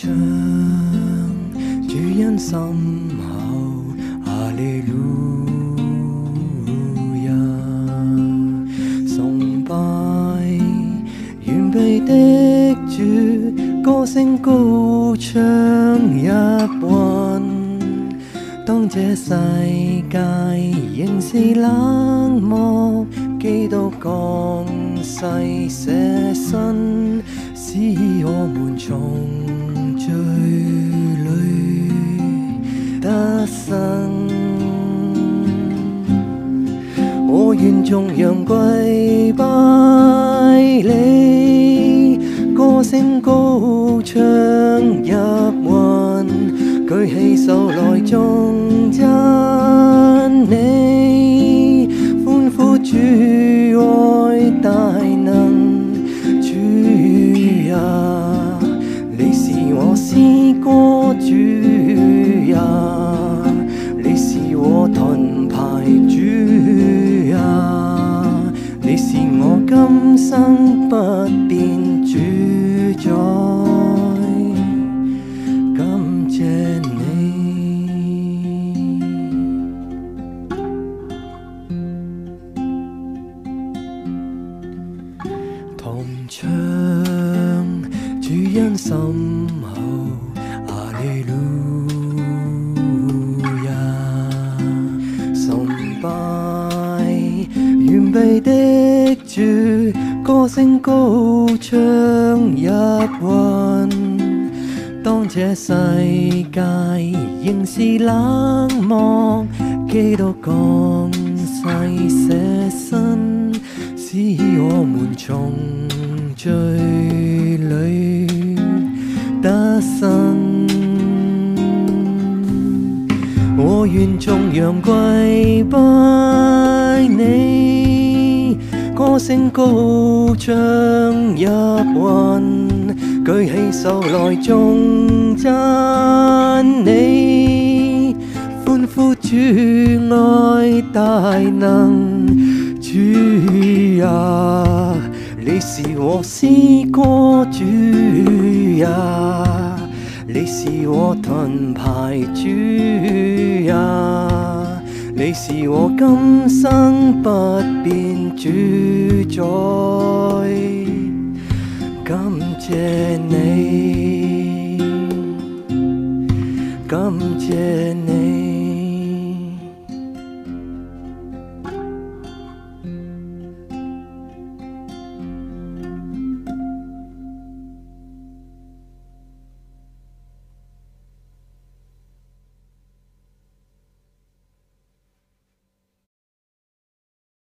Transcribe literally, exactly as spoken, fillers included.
唱主恩深厚，哈利路亞，崇拜完備的主，歌聲高唱一韻。當這世界仍是冷漠，基督降世捨身，使我們從罪裏得生。我願頌揚跪拜你，歌聲高唱入雲，舉起手來頌讚你，歡呼主愛大能。主啊，你是我詩歌，主啊，你是我盾牌，主啊，你是我今生不變主宰。感謝你，同唱主恩深厚，哈利路亞，崇拜完備的主，歌聲高唱入雲。當這世界仍是冷漠，基督降世捨身，使我們從罪裏得生。我願頌揚跪拜你，歌聲高唱入雲，舉起手來頌讚你，歡呼主愛大能。主啊，你是我詩歌，主啊，你是我盾牌，主啊，你是我今生不變主宰。感謝你，感謝你。